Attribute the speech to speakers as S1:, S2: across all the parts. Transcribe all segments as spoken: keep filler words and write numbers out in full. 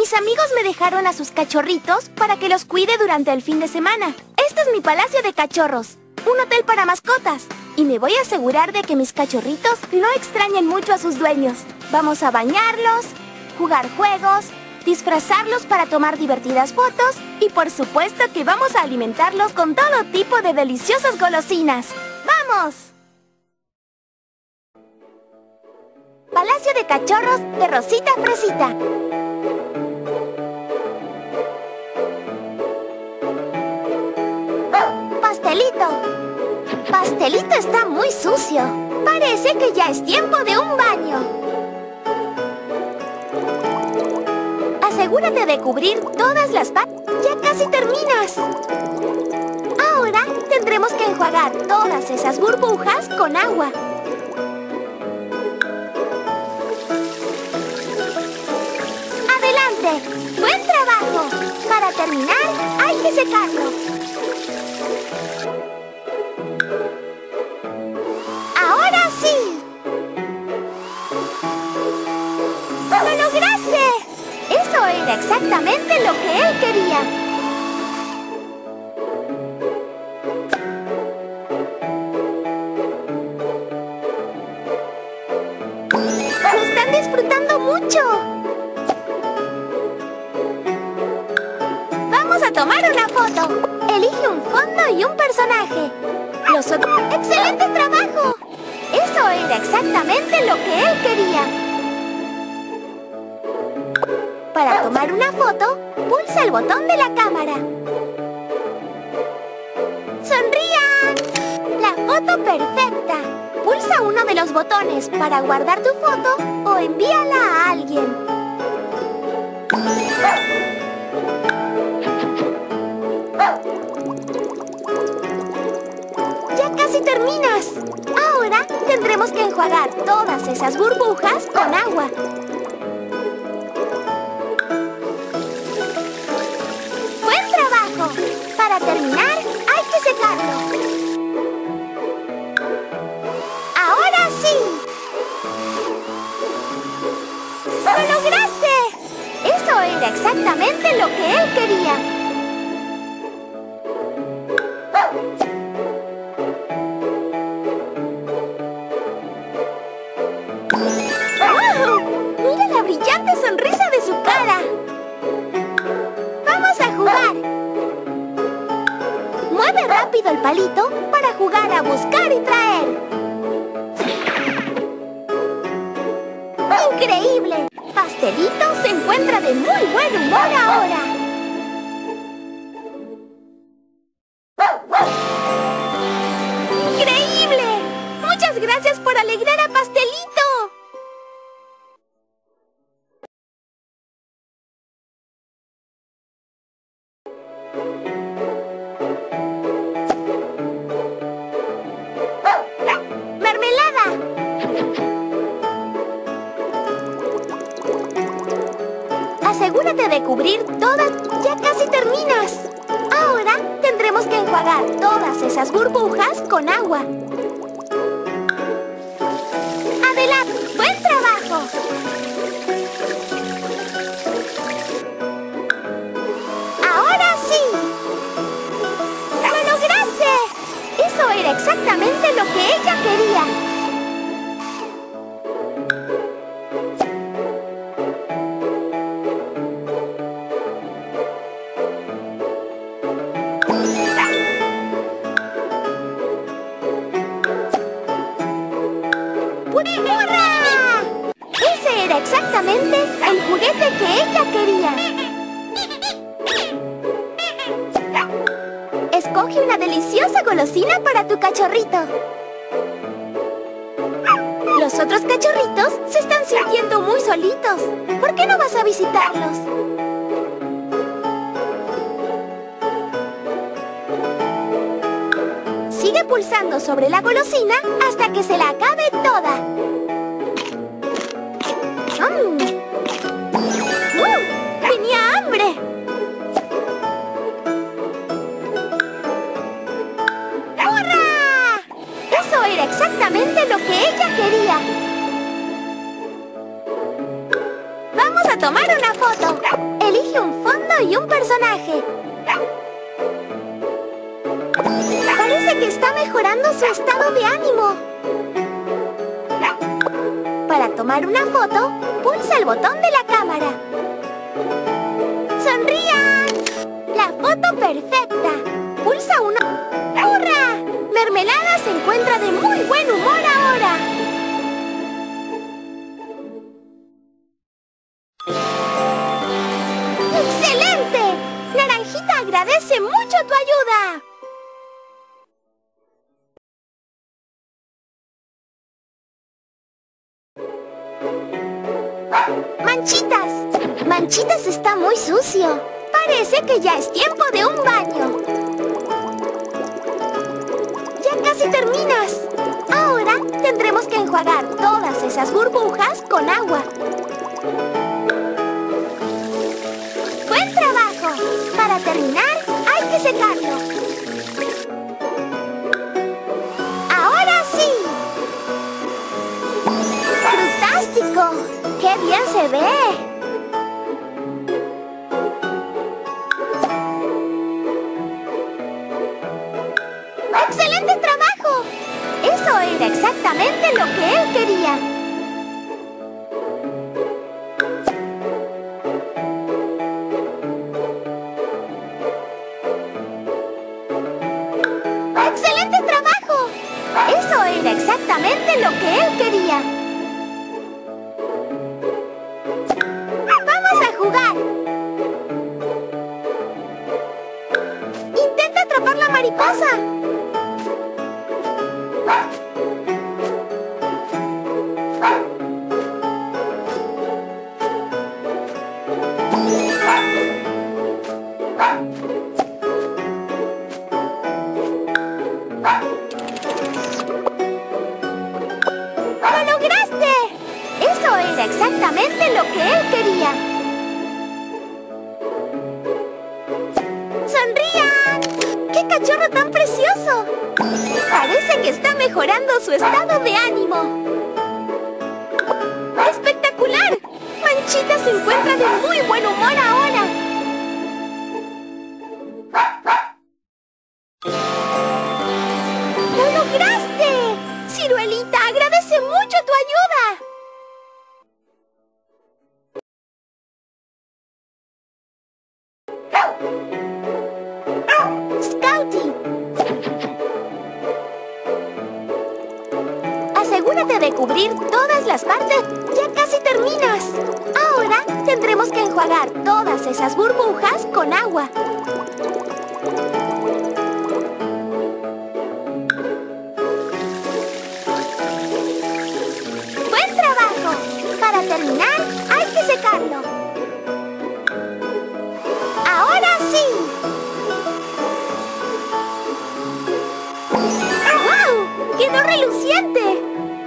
S1: Mis amigos me dejaron a sus cachorritos para que los cuide durante el fin de semana. Este es mi palacio de cachorros, un hotel para mascotas. Y me voy a asegurar de que mis cachorritos no extrañen mucho a sus dueños. Vamos a bañarlos, jugar juegos, disfrazarlos para tomar divertidas fotos y por supuesto que vamos a alimentarlos con todo tipo de deliciosas golosinas. ¡Vamos! Palacio de Cachorros de Rosita Fresita. Pastelito. Pastelito está muy sucio. Parece que ya es tiempo de un baño. Asegúrate de cubrir todas las patas. ¡Ya casi terminas! Ahora tendremos que enjuagar todas esas burbujas con agua. ¡Adelante! ¡Buen trabajo! Para terminar, hay que secarlo. ¡Ahora sí! ¡Lo lograste! Eso era exactamente lo que él quería. ¡Lo están disfrutando mucho! ¡Vamos a tomar una foto! Elige un fondo y un personaje. Los otros... ¡Excelente trabajo! Eso era exactamente lo que él quería. Para tomar una foto, pulsa el botón de la cámara. ¡Sonrían! ¡La foto perfecta! Pulsa uno de los botones para guardar tu foto o envíala a alguien. ¡Ya casi terminas! Ahora tendremos que enjuagar todas esas burbujas con agua. ¡Buen trabajo! Para terminar, hay que secarlo. ¡Ahora sí! ¡Lo lograste! Eso era exactamente lo que él quería. ¡Mira la brillante sonrisa de su cara! ¡Vamos a jugar! Mueve rápido el palito para jugar a buscar y traer. ¡Increíble! Pastelito se encuentra de muy buen humor ahora. ¡Increíble! ¡Muchas gracias por alegrar a Pastelito! ¡Mermelada! Asegúrate de cubrir todas... ¡Ya casi terminas! Ahora tendremos que enjuagar todas esas burbujas con agua. ¡Adelante! ¡Buen trabajo! ¡Ahora sí! ¡Lo lograste! Eso era exactamente lo que ella quería. ¡Hurra! Ese era exactamente el juguete que ella quería. Escoge una deliciosa golosina para tu cachorrito. Los otros cachorritos se están sintiendo muy solitos. ¿Por qué no vas a visitarlos? Sigue pulsando sobre la golosina hasta que se la acabe toda. ¡Mmm! ¡Uh! ¡Tenía hambre! ¡Hurra! Eso era exactamente lo que ella quería. ¡Vamos a tomar una foto! personaje. Parece que está mejorando su estado de ánimo. Para tomar una foto, pulsa el botón de la cámara. ¡Sonrían! ¡La foto perfecta! Pulsa uno. ¡Hurra! Mermelada se encuentra de muy buen humor ahora. ¡Excelente! Naranjita agradece mucho tu ayuda. ¡Manchitas! Manchitas está muy sucio. Parece que ya es tiempo de un baño. Ya casi terminas. Ahora tendremos que enjuagar todas esas burbujas con agua. ¡Buen trabajo! Para terminar, hay que secarlo. ¡Ahora sí! ¡Fantástico! ¡Qué bien se ve! ¡Excelente trabajo! Eso era exactamente lo que él quería. ¡Excelente trabajo! Eso era exactamente lo que él quería. ¡Vamos a jugar! ¡Intenta atrapar la mariposa! ¡Lo lograste! Eso era exactamente lo que él quería. ¡Sonrían! ¡Qué cachorro tan precioso! Parece que está mejorando su estado de ánimo. ¡Espectacular! Manchita se encuentra de muy buen humor ahora. ¡Lo lograste! ¡Ciruelita, agradece mucho tu ayuda! ¡Scouty! Asegúrate de cubrir todas las partes. ¡Ya casi terminas! Ahora tendremos que enjuagar todas esas burbujas con agua. ¡Buen trabajo! Para terminar, hay que secarlo. ¡Ahora sí! ¡Wow! ¡Quedó reluciente!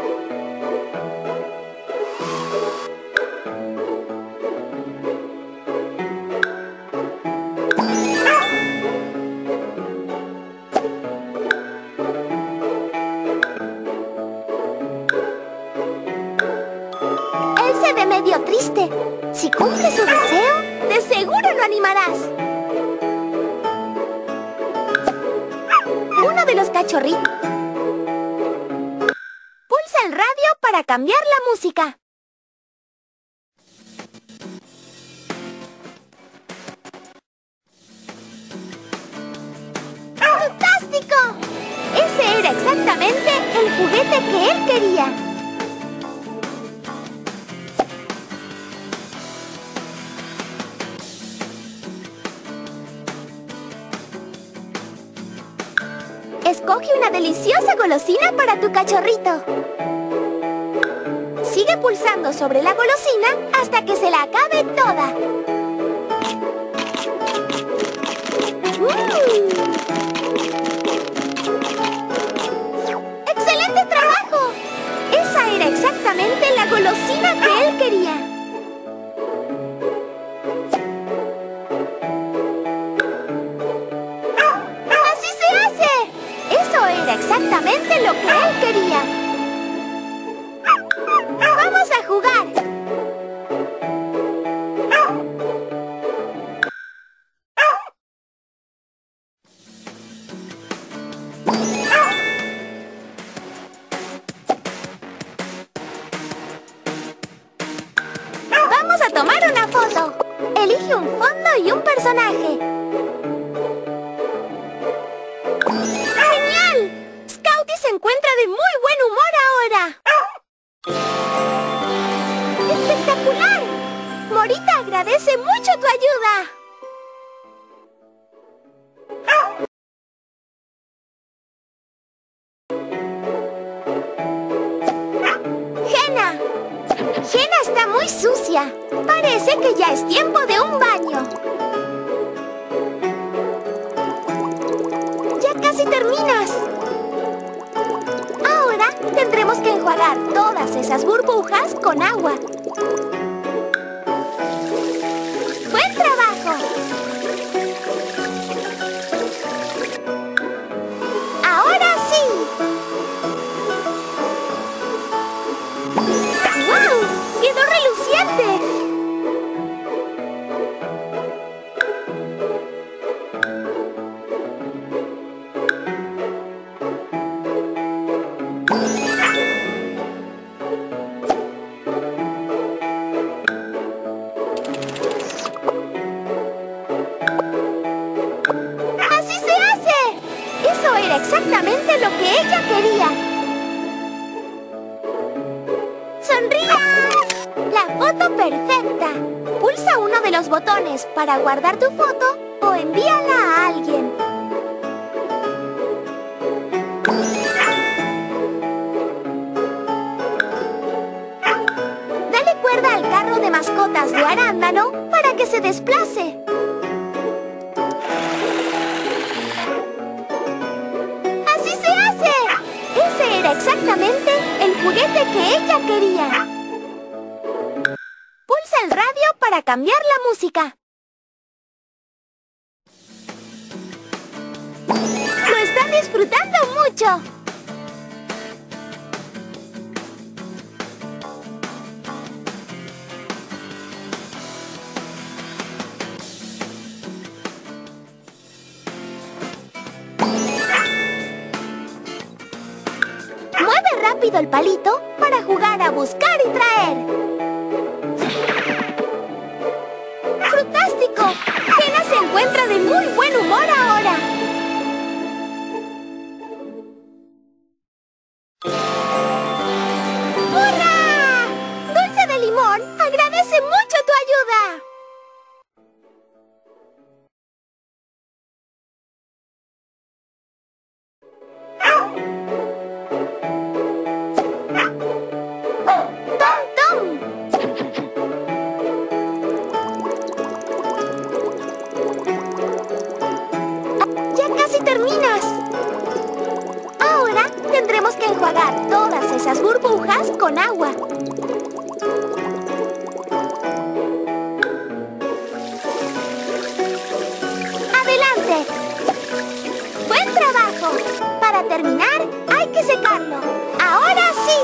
S1: Él se ve medio triste. Si cumple su deseo, de seguro lo animarás. Uno de los cachorritos. Pulsa el radio para cambiar la música. ¡Fantástico! Ese era exactamente el juguete que él quería. Escoge una deliciosa golosina para tu cachorrito. Sigue pulsando sobre la golosina hasta que se la acabe toda. ¡Mmm! ¡Excelente trabajo! Esa era exactamente la golosina que él quería. Exactamente lo que él quería. ¡Vamos a jugar! una foto. Elige un fondo y un personaje. ¡Genial! Scouty se encuentra de muy buen humor ahora. ¡Espectacular! Morita agradece mucho tu ayuda. Jenna. Jenna está muy sucia. Parece que ya es tiempo de un baño. Ya casi terminas. Ahora tendremos que enjuagar todas esas burbujas con agua. ¡Buen trabajo! ¡Ahora sí! ¡Guau! ¡Quedó reluciente! Exactamente lo que ella quería. ¡Sonrían! La foto perfecta. Pulsa uno de los botones para guardar tu foto o envíala a alguien. Dale cuerda al carro de mascotas de Arándano para que se desplace. Exactamente el juguete que ella quería. Pulsa el radio para cambiar la música. ¡Lo están disfrutando mucho! Rápido el palito para jugar a buscar y traer. ¡Frutástico! Jenna se encuentra de muy buen humor ahora. ¡Hurra! Dulce de Limón agradece mucho tu ayuda. Terminas. Ahora tendremos que enjuagar todas esas burbujas con agua. ¡Adelante! ¡Buen trabajo! Para terminar, hay que secarlo. ¡Ahora sí!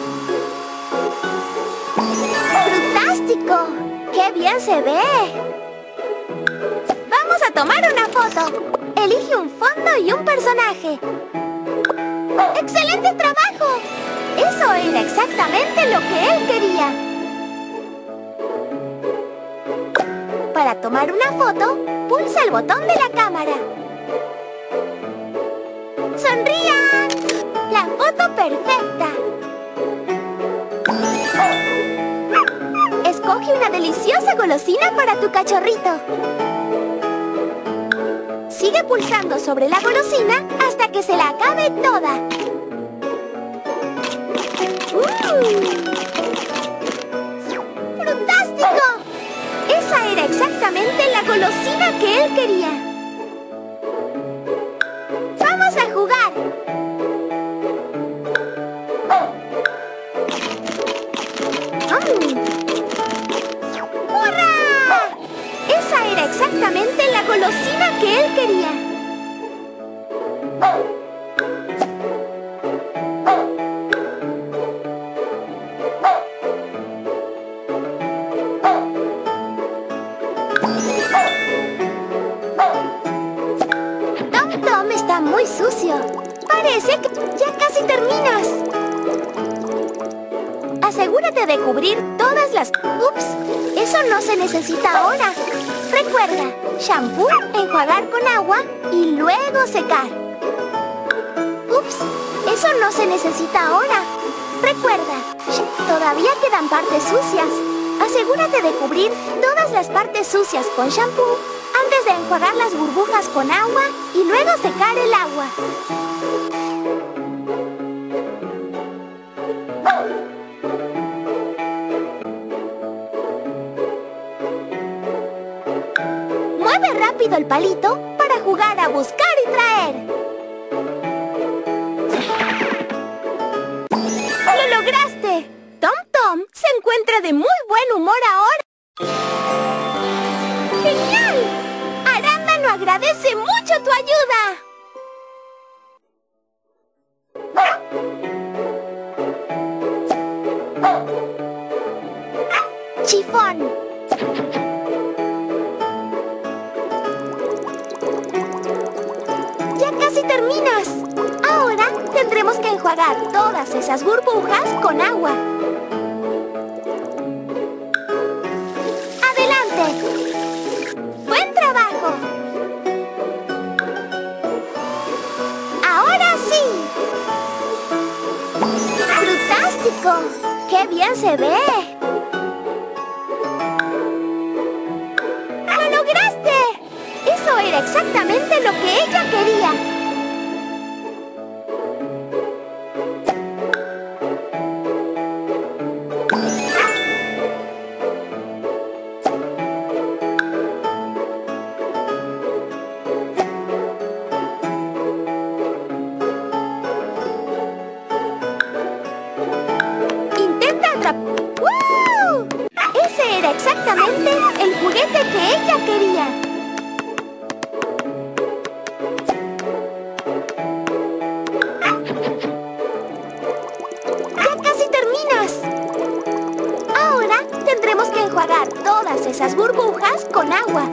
S1: ¡Frutástico! ¡Qué bien se ve! ¡Vamos a tomar una foto! Elige un fondo y un personaje. ¡Excelente trabajo! Eso era exactamente lo que él quería. Para tomar una foto, pulsa el botón de la cámara. ¡Sonrían! ¡La foto perfecta! Escoge una deliciosa golosina para tu cachorrito. Sigue pulsando sobre la golosina hasta que se la acabe toda. ¡Uh! ¡Frutástico! Esa era exactamente la golosina que él quería. ¡Vamos a jugar! ¡Mm! ¡Hurra! Esa era exactamente la golosina que él quería. Tom Tom está muy sucio. Parece que ya casi terminas. Asegúrate Asegúrate de cubrir todas las... ¡Ups! Eso no se necesita ahora. Recuerda, shampoo, enjuagar con agua y luego secar. ¡Ups! Eso no se necesita ahora. Recuerda, todavía quedan partes sucias. Asegúrate de cubrir todas las partes sucias con shampoo antes de enjuagar las burbujas con agua y luego secar el agua. Mueve rápido el palito para jugar a buscar y traer. ¡Lo lograste! Tom Tom se encuentra de muy buen humor ahora. ¡Genial! Arándano agradece mucho tu ayuda. Chifón. ¡Ya casi terminas! Ahora tendremos que enjuagar todas esas burbujas con agua. ¡Adelante! ¡Buen trabajo! ¡Ahora sí! ¡Frutástico! ¡Qué bien se ve! ¡Lo lograste! Eso era exactamente lo que ella quería. Intenta atrapar... ¡Woo! Ese era exactamente el juguete que ella quería. Tendremos que enjuagar todas esas burbujas con agua.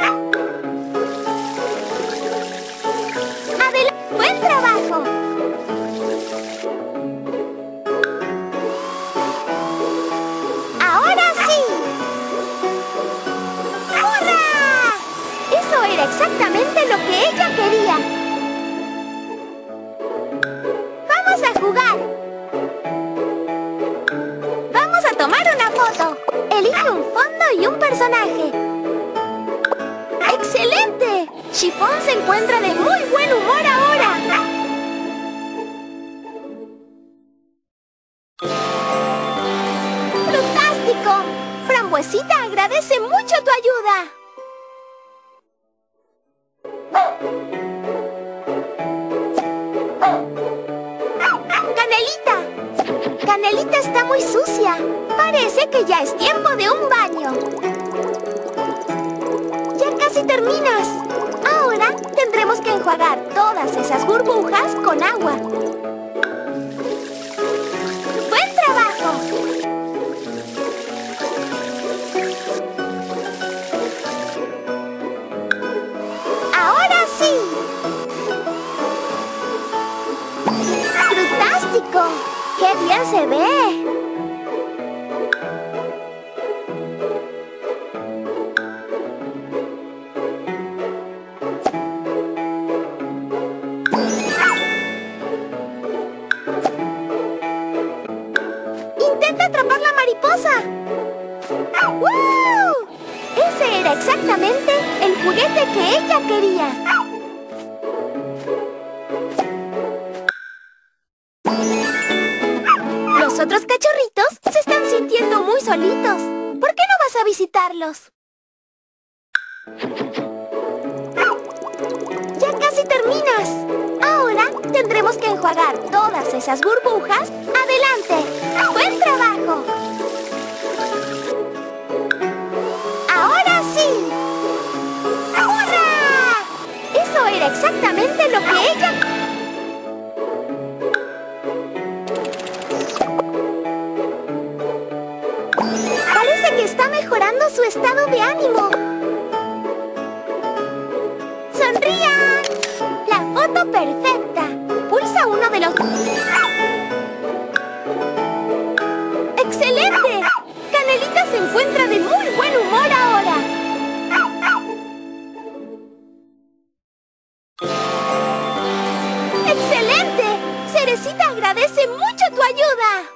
S1: ¡Adelante! ¡Buen trabajo! ¡Ahora sí! ¡Hurra! Eso era exactamente lo que ella quería. ¡Vamos a jugar! ¡Vamos a tomar una foto! Elige un fondo y un personaje. ¡Excelente! Chifón se encuentra de muy buen humor ahora. ¡Fantástico! Frambuesita agradece mucho tu ayuda. ¡Canelita! Canelita está muy sucia. Parece que ya es tiempo de un baño. Ya casi terminas. Ahora tendremos que enjuagar todas esas burbujas con agua. ¡Buen trabajo! ¡Ahora sí! ¡Frutástico! ¡Qué bien se ve! ¡Intenta atrapar la mariposa! ¡Woo! Ese era exactamente el juguete que ella quería. Los otros cachorritos se están sintiendo muy solitos. ¿Por qué no vas a visitarlos? Ya casi terminas. Ahora tendremos que enjuagar todas esas burbujas. ¡Adelante! ¡Buen trabajo! ¡Ahora sí! ¡Hurra! Eso era exactamente lo que ella... Parece que está mejorando su estado de ánimo. ¡Sonrían! ¡La foto perfecta! Pulsa uno de los... ¡Excelente! Rosita agradece mucho tu ayuda.